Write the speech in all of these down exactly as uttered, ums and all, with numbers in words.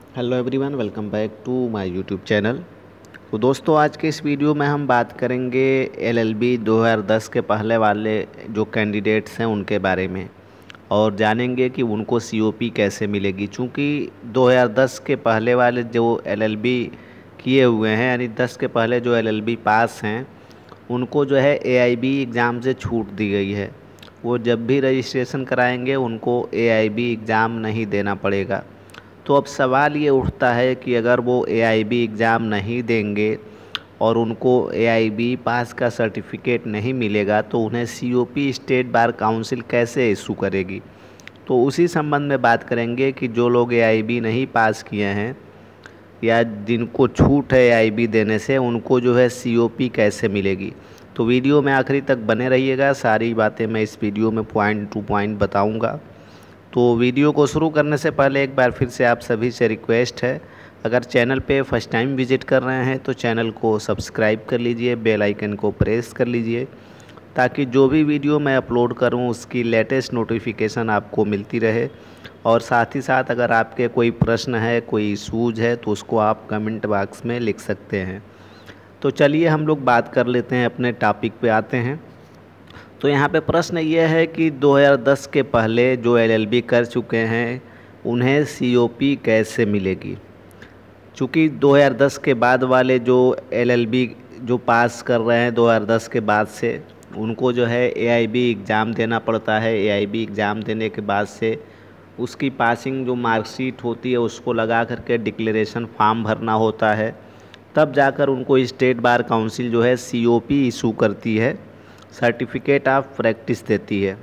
Hello everyone, welcome back to my YouTube channel. तो दोस्तों, आज के इस वीडियो में हम बात करेंगे एलएलबी दो हज़ार दस के पहले वाले जो कैंडिडेट्स हैं उनके बारे में, और जानेंगे कि उनको सीओपी कैसे मिलेगी। चूँकि दो हज़ार दस के पहले वाले जो एलएलबी किए हुए हैं, यानी दस के पहले जो एलएलबी पास हैं, उनको जो है एआईबी एग्ज़ाम से छूट दी गई है। वो जब भी रजिस्ट्रेशन कराएंगे उनको एआईबी एग्ज़ाम नहीं देना पड़ेगा। तो अब सवाल ये उठता है कि अगर वो एआईबी एग्ज़ाम नहीं देंगे और उनको एआईबी पास का सर्टिफिकेट नहीं मिलेगा तो उन्हें सीओपी स्टेट बार काउंसिल कैसे इशू करेगी। तो उसी संबंध में बात करेंगे कि जो लोग एआईबी नहीं पास किए हैं या जिनको छूट है एआईबी देने से, उनको जो है सीओपी कैसे मिलेगी। तो वीडियो में आखिरी तक बने रहिएगा, सारी बातें मैं इस वीडियो में पॉइंट टू पॉइंट बताऊंगा। तो वीडियो को शुरू करने से पहले एक बार फिर से आप सभी से रिक्वेस्ट है, अगर चैनल पे फर्स्ट टाइम विज़िट कर रहे हैं तो चैनल को सब्सक्राइब कर लीजिए, बेल आइकन को प्रेस कर लीजिए, ताकि जो भी वीडियो मैं अपलोड करूं उसकी लेटेस्ट नोटिफिकेशन आपको मिलती रहे। और साथ ही साथ अगर आपके कोई प्रश्न है, कोई इशूज़ है, तो उसको आप कमेंट बॉक्स में लिख सकते हैं। तो चलिए हम लोग बात कर लेते हैं, अपने टॉपिक पे आते हैं। तो यहाँ पे प्रश्न ये है कि दो हज़ार दस के पहले जो एलएलबी कर चुके हैं उन्हें सीओपी कैसे मिलेगी। चूँकि दो हज़ार दस के बाद वाले जो एलएलबी जो पास कर रहे हैं दो हज़ार दस के बाद से, उनको जो है एआईबी एग्ज़ाम देना पड़ता है। एआईबी एग्ज़ाम देने के बाद से उसकी पासिंग जो मार्कशीट होती है उसको लगा करके डिक्लेरेशन फॉर्म भरना होता है, तब जाकर उनको स्टेट बार काउंसिल जो है सीओपी इशू करती है, सर्टिफिकेट ऑफ प्रैक्टिस देती है।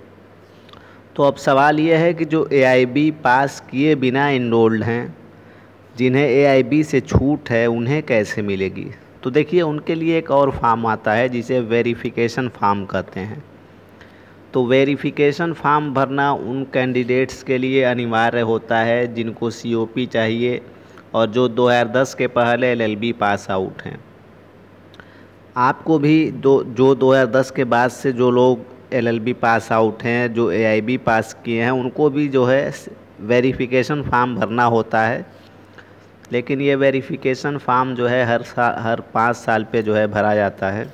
तो अब सवाल ये है कि जो एआईबी पास किए बिना इनरोल्ड हैं, जिन्हें एआईबी से छूट है, उन्हें कैसे मिलेगी। तो देखिए, उनके लिए एक और फॉर्म आता है जिसे वेरिफिकेशन फॉर्म कहते हैं। तो वेरिफिकेशन फॉर्म भरना उन कैंडिडेट्स के लिए अनिवार्य होता है जिनको सीओपी चाहिए और जो दो हज़ार दस के पहले एलएलबी पास आउट हैं। आपको भी दो जो दो हज़ार दस के बाद से जो लोग एलएलबी पास आउट हैं, जो एआईबी पास किए हैं, उनको भी जो है वेरिफिकेशन फॉर्म भरना होता है। लेकिन ये वेरिफिकेशन फॉर्म जो है हर साल हर पाँच साल पे जो है भरा जाता है।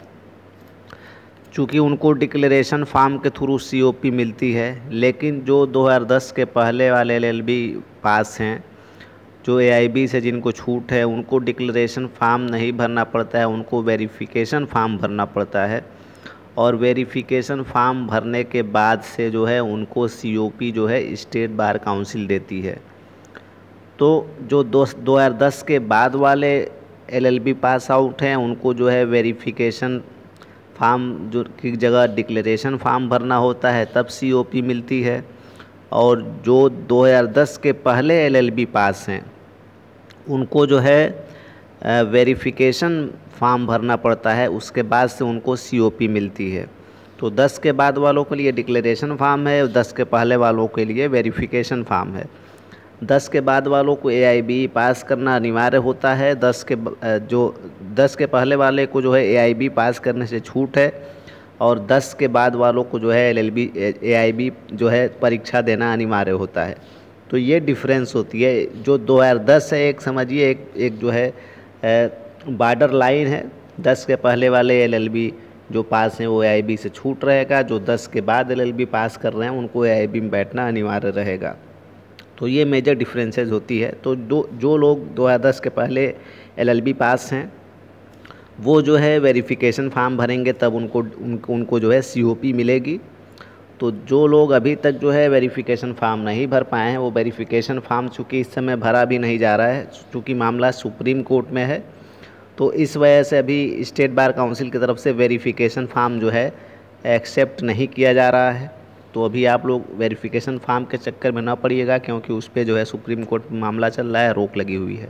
चूँकि उनको डिक्लेरेशन फॉर्म के थ्रू सीओपी मिलती है, लेकिन जो दो हज़ार दस के पहले वाले एलएलबी पास हैं, जो एआईबी से जिनको छूट है, उनको डिक्लेरेशन फॉर्म नहीं भरना पड़ता है, उनको वेरिफिकेशन फॉर्म भरना पड़ता है। और वेरिफिकेशन फॉर्म भरने के बाद से जो है उनको सीओपी जो है स्टेट बार काउंसिल देती है। तो जो दो दो हज़ार दस के बाद वाले एलएलबी पास आउट हैं, उनको जो है वेरिफिकेशन फॉर्म जो की जगह डिक्लेरेशन फॉर्म भरना होता है, तब सीओपी मिलती है। और जो दो हज़ार दस के पहले एलएलबी पास हैं, उनको जो है वेरिफिकेशन फॉर्म भरना पड़ता है, उसके बाद से उनको सीओपी मिलती है। तो दस के बाद वालों के लिए डिक्लेरेशन फॉर्म है, दस के पहले वालों के लिए वेरिफिकेशन फॉर्म है। दस के बाद वालों को एआईबी पास करना अनिवार्य होता है। दस के जो दस के पहले वाले को जो है एआईबी पास करने से छूट है, और दस के बाद वालों को जो है एलएलबी एआईबी जो है परीक्षा देना अनिवार्य होता है। तो ये डिफरेंस होती है। जो दो हज़ार दस है, एक समझिए एक एक जो है बॉर्डर लाइन है। दस के पहले वाले एलएलबी जो पास हैं वो एआईबी से छूट रहेगा, जो दस के बाद एलएलबी पास कर रहे हैं उनको एआईबी में बैठना अनिवार्य रहेगा। तो ये मेजर डिफरेंसेस होती है। तो जो जो लोग दो हज़ार दस के पहले एलएलबी पास हैं, वो जो है वेरिफिकेशन फॉर्म भरेंगे, तब उनको उनको उनको जो है सीओपी मिलेगी। तो जो लोग अभी तक जो है वेरिफिकेशन फॉर्म नहीं भर पाए हैं, वो वेरिफिकेशन फॉर्म चूँकि इस समय भरा भी नहीं जा रहा है, चूँकि मामला सुप्रीम कोर्ट में है, तो इस वजह से अभी स्टेट बार काउंसिल की तरफ से वेरिफिकेशन फॉर्म जो है एक्सेप्ट नहीं किया जा रहा है। तो अभी आप लोग वेरिफिकेशन फॉर्म के चक्कर में ना पड़िएगा, क्योंकि उस पर जो है सुप्रीम कोर्ट में मामला चल रहा है, रोक लगी हुई है।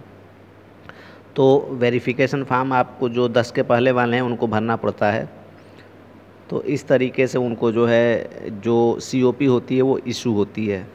तो वेरिफिकेशन फॉर्म आपको जो दस के पहले वाले हैं उनको भरना पड़ता है। तो इस तरीके से उनको जो है जो सीओपी होती है वो इशू होती है।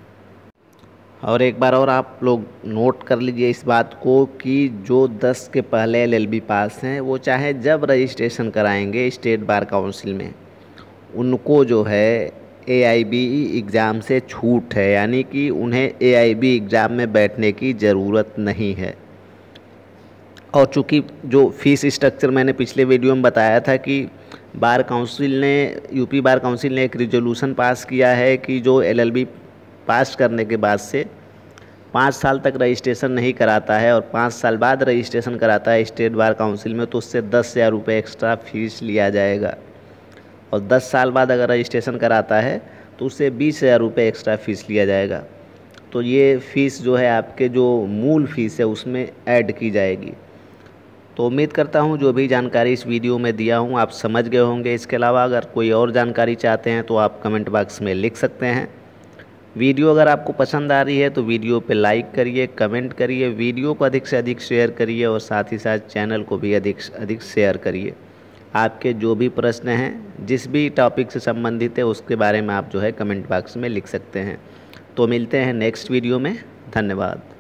और एक बार और आप लोग नोट कर लीजिए इस बात को कि जो दस के पहले एलएलबी पास हैं, वो चाहे जब रजिस्ट्रेशन कराएंगे स्टेट बार काउंसिल में, उनको जो है ए आई बी एग्ज़ाम से छूट है, यानी कि उन्हें ए आई बी एग्ज़ाम में बैठने की ज़रूरत नहीं है। और चूँकि जो फ़ीस स्ट्रक्चर मैंने पिछले वीडियो में बताया था कि बार काउंसिल ने यूपी बार काउंसिल ने एक रिजोल्यूशन पास किया है कि जो एल एल बी पास करने के बाद से पाँच साल तक रजिस्ट्रेशन नहीं कराता है और पाँच साल बाद रजिस्ट्रेशन कराता है स्टेट बार काउंसिल में, तो उससे दस हज़ार रुपये एक्स्ट्रा फीस लिया जाएगा। और दस साल बाद अगर रजिस्ट्रेशन कराता है तो उससे बीस हज़ार रुपये एक्स्ट्रा फ़ीस लिया जाएगा। तो ये फ़ीस जो है आपके जो मूल फ़ीस है उसमें ऐड की जाएगी। तो उम्मीद करता हूँ जो भी जानकारी इस वीडियो में दिया हूँ आप समझ गए होंगे। इसके अलावा अगर कोई और जानकारी चाहते हैं तो आप कमेंट बॉक्स में लिख सकते हैं। वीडियो अगर आपको पसंद आ रही है तो वीडियो पे लाइक करिए, कमेंट करिए, वीडियो को अधिक से अधिक शेयर करिए और साथ ही साथ चैनल को भी अधिक से अधिक शेयर करिए। आपके जो भी प्रश्न हैं जिस भी टॉपिक से संबंधित है उसके बारे में आप जो है कमेंट बॉक्स में लिख सकते हैं। तो मिलते हैं नेक्स्ट वीडियो में। धन्यवाद।